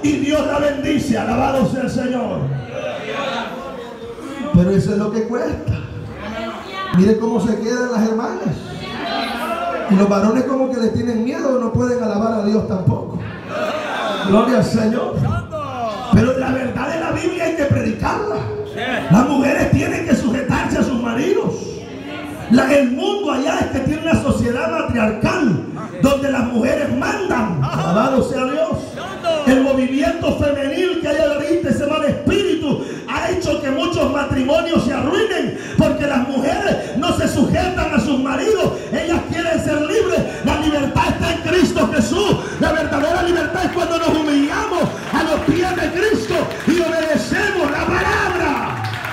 y Dios la bendice. Alabado sea el Señor. Pero eso es lo que cuesta. Mire cómo se quedan las hermanas. Y los varones como que le tienen miedo, no pueden alabar a Dios tampoco. Gloria al Señor. Pero la verdad de la Biblia hay que predicarla. Las mujeres tienen que sujetarse a sus maridos. El mundo allá es que tiene una sociedad matriarcal donde las mujeres mandan. Alabado sea Dios. El movimiento femenil que hay ahorita, ese mal espíritu, ha hecho que muchos matrimonios se arruinen porque las mujeres no se sujetan a sus maridos. Ellas quieren ser libres. La libertad está en Cristo Jesús. La verdadera libertad es cuando nos humillamos a los pies de Cristo y obedecemos la palabra.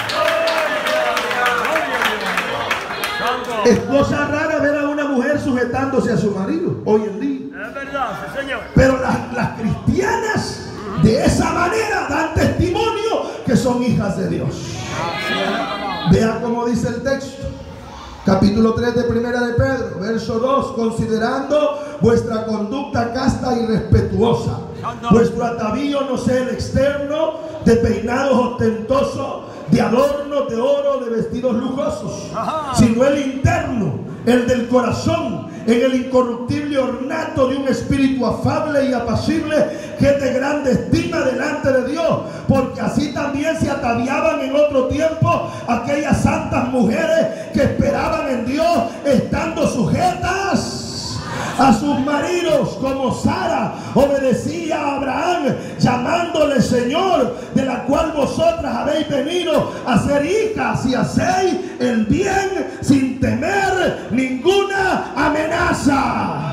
Es cosa rara ver a una mujer sujetándose a su marido hoy en día. Es verdad, sí, señor. Pero las cristianas de esa manera dan testimonio que son hijas de Dios. Vea cómo dice el texto. Capítulo 3 de Primera de Pedro, verso 2. Considerando vuestra conducta casta y respetuosa, vuestro atavío no sea el externo de peinados ostentosos, de adornos de oro, de vestidos lujosos, sino el interno, el del corazón, en el incorruptible ornato de un espíritu afable y apacible, que es de grande estima delante de Dios, porque así también se ataviaban en otro tiempo aquellas santas mujeres que esperaban en Dios, estando sujetas a sus maridos, como Sara obedecía a Abraham, llamándole Señor, de la cual vosotras habéis venido a ser hijas, y hacéis el bien sin temer ninguna amenaza.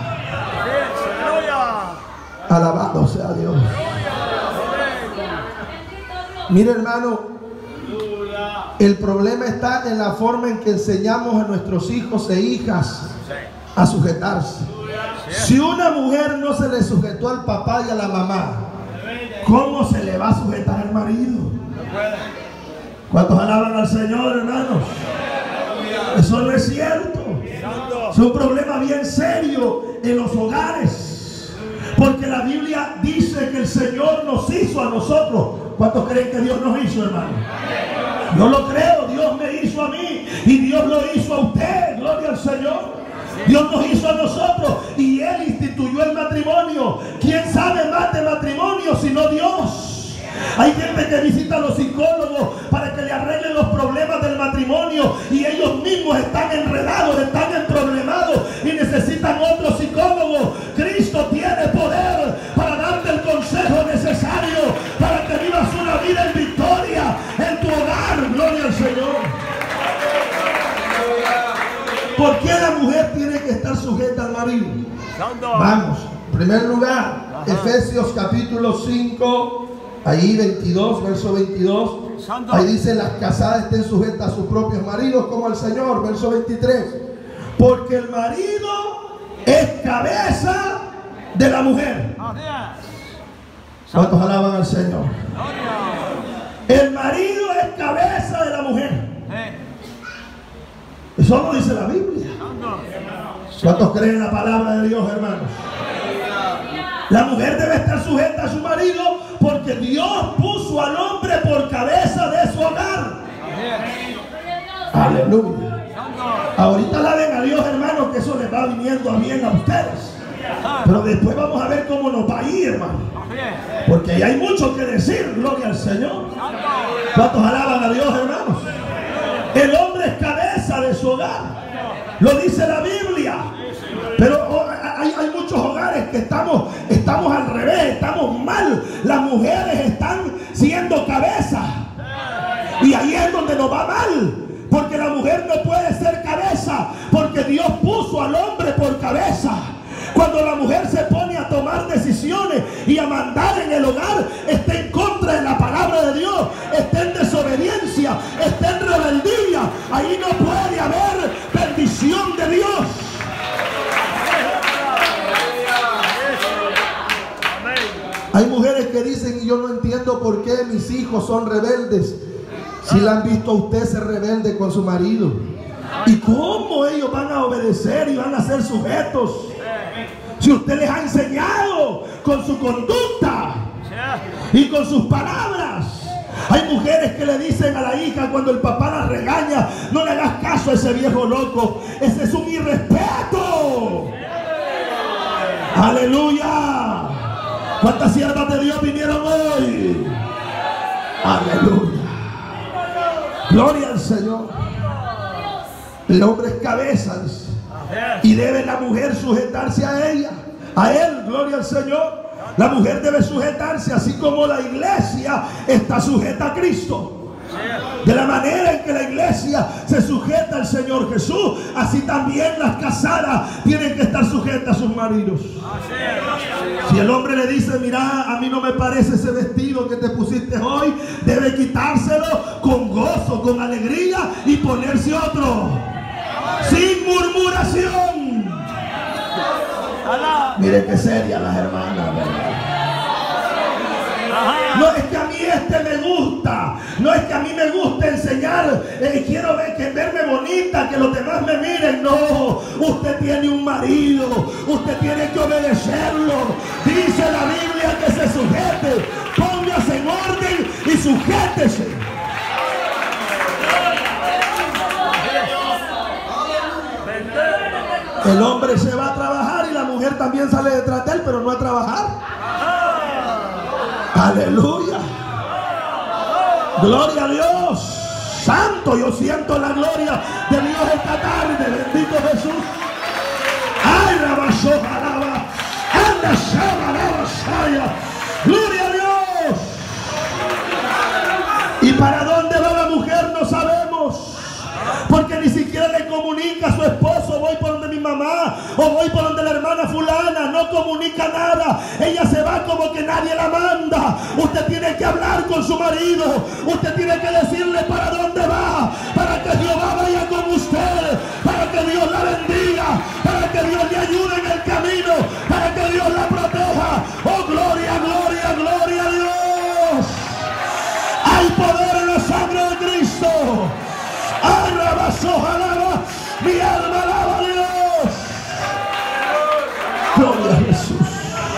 Alabado sea Dios. Mire, hermano, el problema está en la forma en que enseñamos a nuestros hijos e hijas a sujetarse. Si una mujer no se le sujetó al papá y a la mamá, ¿cómo se le va a sujetar al marido? ¿Cuántos alaban al Señor, hermanos? Eso no es cierto. Es un problema bien serio en los hogares, porque la Biblia dice que el Señor nos hizo a nosotros. ¿Cuántos creen que Dios nos hizo, hermano? Yo lo creo. Dios me hizo a mí y Dios lo hizo a usted. Gloria al Señor. Dios nos hizo a nosotros y Él instituyó el matrimonio. ¿Quién sabe más de matrimonio sino Dios? Hay gente que visita a los psicólogos para que le arreglen los problemas del matrimonio y ellos mismos están enredados, están emproblemados y necesitan otro psicólogo. Cristo tiene poder para darte el consejo necesario para que vivas una vida en victoria en tu hogar. Gloria al Señor. ¿Por qué la mujer tiene que estar sujeta al marido? Vamos, en primer lugar, Efesios capítulo 5, ahí 22, verso 22. Ahí dice: las casadas estén sujetas a sus propios maridos como al Señor. Verso 23. Porque el marido es cabeza de la mujer. ¿Cuántos alaban al Señor? El marido es cabeza de la mujer. Eso lo dice la Biblia. ¿Cuántos creen en la palabra de Dios, hermanos? La mujer debe estar sujeta a su marido porque Dios puso al hombre por cabeza de su hogar. Aleluya. Ahorita alaben a Dios, hermanos, que eso les va viniendo a bien a ustedes. Pero después vamos a ver cómo nos va a ir, hermano. Porque ahí hay mucho que decir. Gloria al Señor. ¿Cuántos alaban a Dios, hermanos? El hombre es cabeza de su hogar. Lo dice la Biblia. Pero hay muchos hogares que estamos al revés, estamos mal. Las mujeres están siendo cabeza. Y ahí es donde nos va mal. Porque la mujer no puede ser cabeza, porque Dios puso al hombre por cabeza. Cuando la mujer se pone a tomar decisiones y a mandar en el hogar, está en contra de la palabra de Dios, está en desobediencia, está en rebeldía. Ahí no puede haber bendición de Dios. Hay mujeres que dicen: y yo no entiendo por qué mis hijos son rebeldes. Si la han visto a usted ser rebelde con su marido, ¿y cómo ellos van a obedecer y van a ser sujetos? Si usted les ha enseñado con su conducta y con sus palabras. Hay mujeres que le dicen a la hija cuando el papá la regaña: no le hagas caso a ese viejo loco, ese es un irrespeto. Aleluya. ¿Cuántas siervas de Dios vinieron hoy? Aleluya. Gloria al Señor. El hombre es cabeza, dice, y debe la mujer sujetarse a ella, a él. Gloria al Señor. La mujer debe sujetarse, así como la iglesia está sujeta a Cristo. De la manera en que la iglesia se sujeta al Señor Jesús, así también las casadas tienen que estar sujetas a sus maridos. Si el hombre le dice: mira, a mí no me parece ese vestido que te pusiste hoy, debe quitárselo con gozo, con alegría, y ponerse otro, sin murmuración. Mire qué serias las hermanas, ¿verdad? No es que a mí este me gusta, no es que a mí me gusta enseñar, quiero verme bonita, que los demás me miren. No, usted tiene un marido, usted tiene que obedecerlo. Dice la Biblia que se sujete. Póngase en orden y sujétese. El hombre se va a trabajar y la mujer también sale detrás de él, pero no a trabajar. Aleluya. Gloria a Dios. Santo, yo siento la gloria de Dios esta tarde. Bendito Jesús. Ay, la basojalaba. Anda, shabalaba. Gloria a Dios. ¿Y para dónde va la mujer? No sabemos. Porque ni siquiera le comunica a su esposo: voy por donde mi mamá, o voy por donde la hermana fulana. No comunica nada. Ella se va como que nadie la manda. Usted tiene que hablar con su marido. Usted tiene que decirle para dónde va, para que Jehová vaya con usted, para que Dios la bendiga, para que Dios le ayude en el camino, para que Dios la proteja. Oh, gloria, gloria, gloria a Dios. Hay poder en la sangre de Cristo. Alaba, mi alma alaba a Dios. Gloria a Jesús.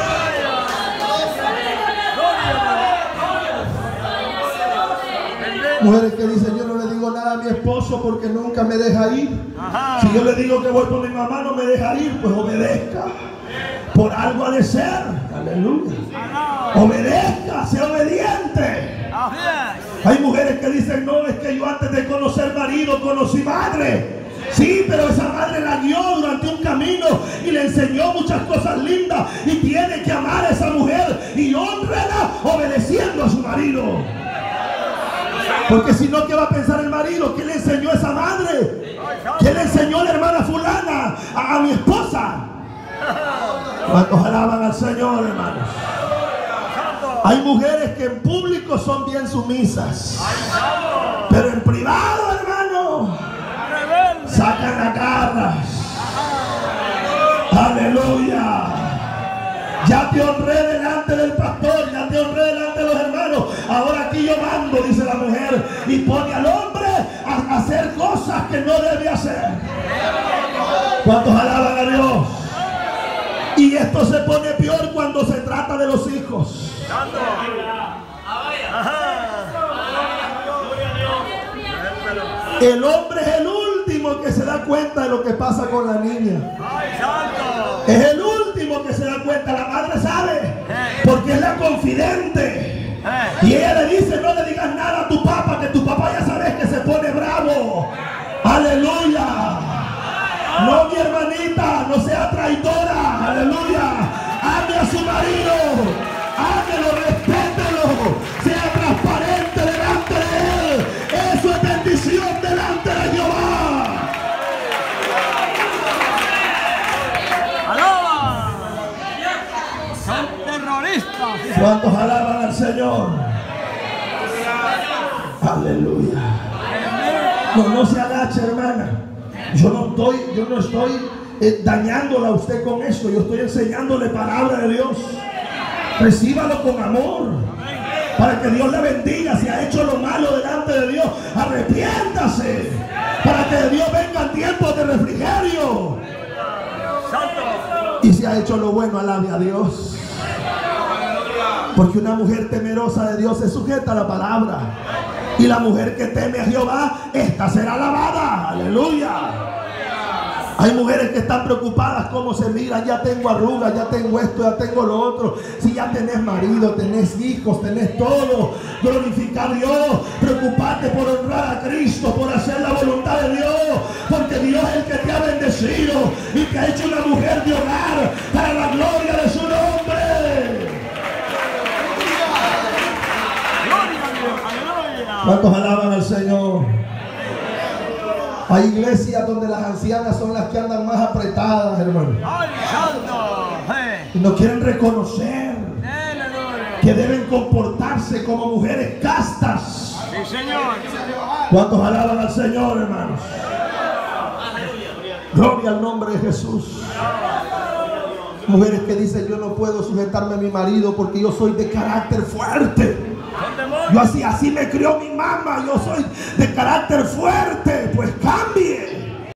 Mujeres que dicen: yo no le digo nada a mi esposo porque nunca me deja ir. Si yo le digo que voy por mi mamá, no me deja ir, pues obedezca. Por algo ha de ser. Aleluya. Obedezca, sea obediente. Hay mujeres que dicen: no, es que yo antes de conocer marido conocí madre. Sí, pero esa madre la guió durante un camino y le enseñó muchas cosas lindas, y tiene que amar a esa mujer y honrarla obedeciendo a su marido. Porque si no, ¿qué va a pensar el marido? ¿Qué le enseñó esa madre? ¿Qué le enseñó la hermana fulana a mi esposa? ¿Cuántos alaban al Señor, hermanos? Hay mujeres que en público son bien sumisas, pero en privado, hermano, sacan las garras. Aleluya. Ya te honré delante del pastor, ya te honré delante de los hermanos, ahora aquí yo mando, dice la mujer, y pone al hombre a hacer cosas que no debe hacer. ¿Cuántos alaban a Dios? Y esto se pone peor cuando se trata de los hijos. El hombre es el último que se da cuenta de lo que pasa con la niña. Es el último que se da cuenta. La madre sabe, porque es la confidente. Y ella le dice: no le digas nada a tu papá, que tu papá ya sabes que se pone bravo. Aleluya. No, mi hermanita, no sea traidora. Aleluya. Ame a su marido. Ámelo, respételo. Sea transparente delante de él. Eso es bendición delante de Jehová. ¡Alaba! Son terroristas. ¿Cuántos alaban al Señor? Aleluya. No se agache, hermana. Yo no estoy dañándola a usted con esto. Yo estoy enseñándole palabra de Dios. Recíbalo con amor, para que Dios le bendiga. Si ha hecho lo malo delante de Dios, arrepiéntase, para que de Dios vengan tiempos de refrigerio. Y si ha hecho lo bueno, alabe a Dios. Porque una mujer temerosa de Dios se sujeta a la palabra. Y la mujer que teme a Jehová, esta será alabada. Aleluya. Hay mujeres que están preocupadas cómo se miran. Ya tengo arrugas, ya tengo esto, ya tengo lo otro. Si ya tenés marido, tenés hijos, tenés todo, glorificar a Dios. Preocupate por honrar a Cristo, por hacer la voluntad de Dios. Porque Dios es el que te ha bendecido y te ha hecho una mujer de hogar para la gloria de su nombre. ¿Cuántos alaban al Señor? Hay iglesias donde las ancianas son las que andan más apretadas, hermano. Y no quieren reconocer que deben comportarse como mujeres castas. Sí, Señor. ¿Cuántos alaban al Señor, hermanos? Gloria al nombre de Jesús. Mujeres que dicen: yo no puedo sujetarme a mi marido porque yo soy de carácter fuerte. Yo así me crió mi mamá. Yo soy de carácter fuerte.